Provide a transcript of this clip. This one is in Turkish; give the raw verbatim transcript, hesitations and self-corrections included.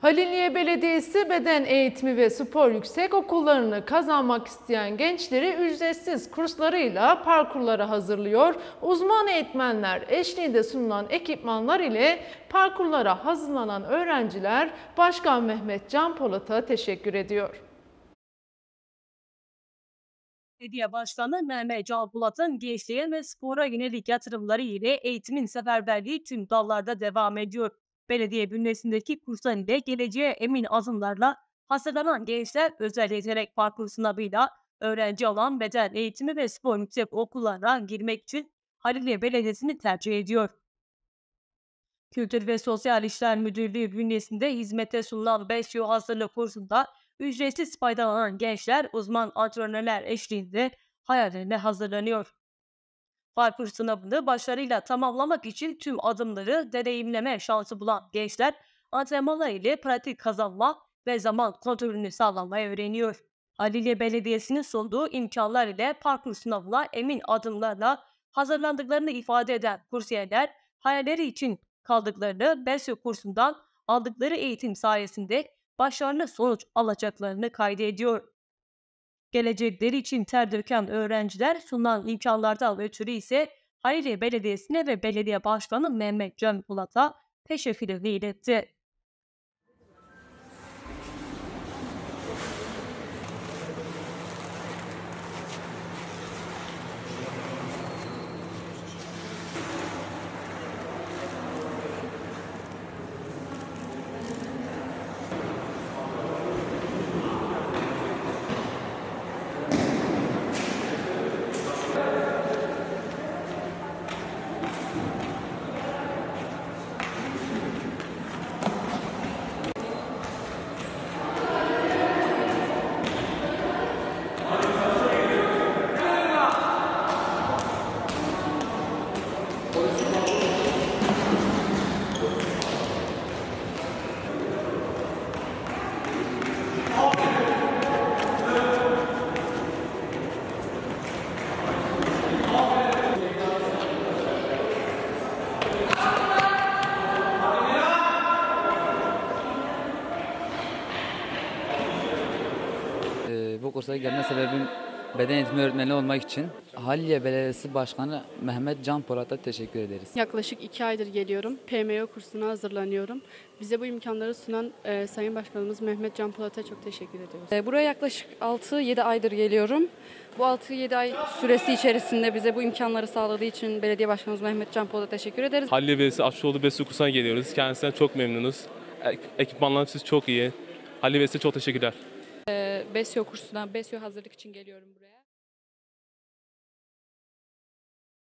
Haliliye Belediyesi beden eğitimi ve spor yüksekokullarını kazanmak isteyen gençleri ücretsiz kurslarıyla parkurlara hazırlıyor. Uzman eğitmenler eşliğinde sunulan ekipmanlar ile parkurlara hazırlanan öğrenciler Başkan Mehmet Can Polat'a teşekkür ediyor. Belediye Başkanı Mehmet Can Polat'ın gençliğe ve spora yönelik yatırımları ile eğitimin seferberliği tüm dallarda devam ediyor. Belediye bünyesindeki kurslar ile geleceğe emin adımlarla hazırlanan gençler özel yetenek parkur sınavıyla öğrenci olan beden eğitimi ve spor yüksek okullarına girmek için Haliliye Belediyesi'ni tercih ediyor. Kültür ve Sosyal İşler Müdürlüğü bünyesinde hizmete sunulan beş yıl hazırlık kursunda ücretsiz faydalanan gençler uzman antrenörler eşliğinde hayallerine hazırlanıyor. Parkur sınavını başarıyla tamamlamak için tüm adımları deneyimleme şansı bulan gençler antrenmanlar ile pratik kazanma ve zaman kontrolünü sağlamayı öğreniyor. Haliliye Belediyesi'nin sunduğu imkanlar ile parkur sınavına emin adımlarla hazırlandıklarını ifade eden kursiyerler hayalleri için kaldıklarını beş yıl kursundan aldıkları eğitim sayesinde başarılı sonuç alacaklarını kaydediyor. Gelecekleri için ter döken öğrenciler sunulan imkanlardan ötürü ise Haliliye Belediyesi'ne ve Belediye Başkanı Mehmet Can Polat'a teşekkürlerini iletti. Bu kursa gelme sebebim beden eğitimi öğretmeni olmak için. Haliliye Belediyesi Başkanı Mehmet Can Polat'a teşekkür ederiz. Yaklaşık iki aydır geliyorum. P M O kursuna hazırlanıyorum. Bize bu imkanları sunan e, Sayın Başkanımız Mehmet Can Polat'a çok teşekkür ediyoruz. E, buraya yaklaşık altı yedi aydır geliyorum. Bu altı yedi ay süresi içerisinde bize bu imkanları sağladığı için Belediye Başkanımız Mehmet Can Polat'a teşekkür ederiz. Haliliye Belediyesi Açıkoğlu Besyo kursuna geliyoruz. Kendisinden çok memnunuz. Ekipmanlarınız çok iyi. Haliliye Belediyesi'ne çok teşekkürler. E, Besyo kursuna, Besyo hazırlık için geliyorum buraya.